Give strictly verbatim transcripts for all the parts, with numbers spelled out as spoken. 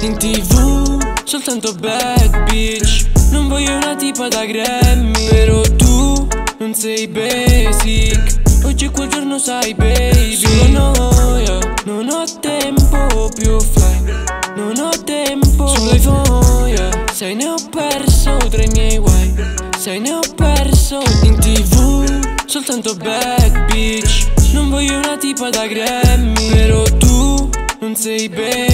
In tv soltanto bad bitch, non voglio una tipa da Grammy. Però tu non sei basic, oggi è quel giorno sai baby. Solo noia, non ho tempo più fly, non ho tempo sulle foglie. Sai ne ho perso tra i miei guai, sai ne ho perso. In tv soltanto bad bitch, non voglio una tipa da Grammy. Però tu non sei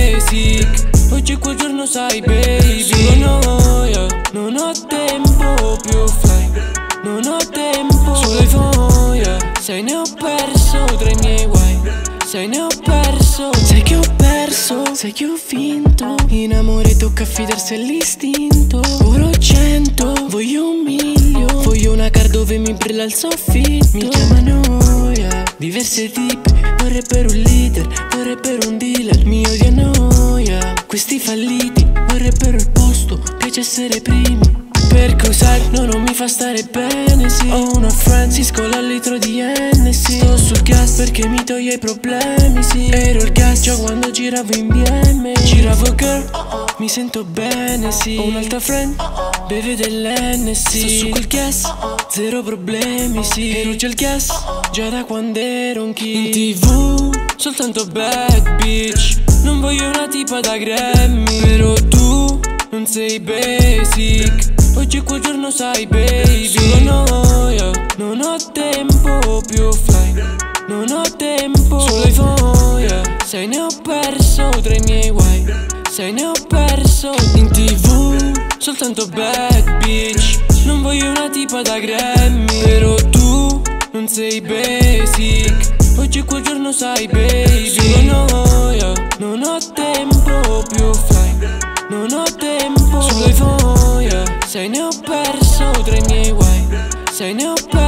basic, oggi è quel giorno sai baby. Solo noia, non ho tempo più fly, non ho tempo sulle foglie. Sai ne ho perso tra i miei guai, sai ne ho perso. Sai che ho perso, sai che ho vinto. In amore tocca affidarsi all'istinto. Ora ho cento, voglio un miglio. Voglio una car dove mi brilla il soffitto. Mi chiama noia, diverse tipi, vorrebbero un leader, vorrebbero un dealer. Mi odia noia, questi falliti vorrebbero il posto, piace essere primi. Perché usare no, non mi fa stare bene, sì. Ho una friend, si scola al litro di N, sì. Sto sul gas perché mi toglie i problemi, sì. Ero il gas già quando giravo in B M. Giravo girl, mi sento bene, sì. Ho un'altra friend, beve dell'N, sì. Sto su quel gas, zero problemi, sì. Ero già il gas, già da quando ero un kid. In tv soltanto bad bitch, non voglio una tipa da Grammy. Però tu non sei basic, oggi è quel giorno sai baby. Solo noia, non ho tempo più fly, non ho tempo sulle foglie. Sai ne ho perso tra i miei guai, sai ne ho perso. In tv soltanto bad bitch, non voglio una tipa da Grammy. Però tu non sei basic, oggi è quel giorno sai baby. Solo noia, non ho tempo più fly, non ho tempo sulle foglie. Sai ne ho perso tra i miei guai, sai ne ho perso.